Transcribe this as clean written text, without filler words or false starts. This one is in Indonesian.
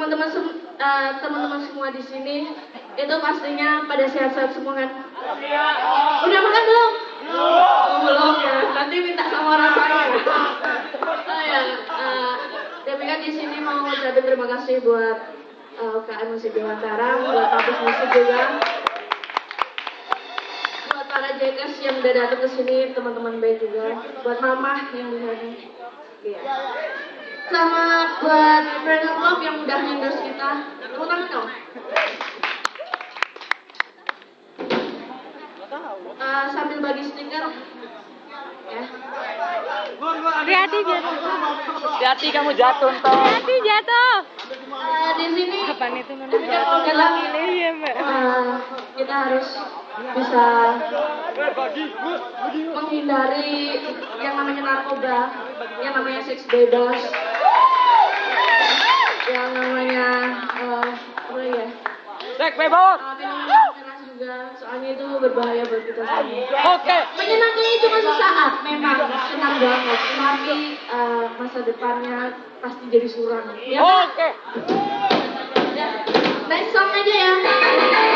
teman-teman semua di sini itu pastinya pada sehat-sehat semua kan? Udah makan belum? Belum ya. Nanti minta sama orang saya. Oh ya, Dewi kan di sini mau ucapin terima kasih buat UKM Musik Bintara, buat kampus musik juga, buat para JKS yang udah datang ke sini, teman-teman baik juga, buat mama yang di sana. Iya. Sama buat Brandon Love yang udah endorse kita. Tepuk tangan dong. Sambil bagi stiker ya. Hati-hati jatuh. Hati-hati kamu jatuh toh. Hati jatuh. Di sini Kapan itu Nona? Iya, Mbak. Kita harus bisa menghindari yang namanya narkoba, yang namanya seks bebas, yang namanya apa ya? Seks bebas. Minuman keras juga, soalnya itu berbahaya buat kita semua. Oke. Menyenangkannya cuma sesaat, memang senang banget, tapi masa depannya pasti jadi suram. Ya, Oke. next song aja ya.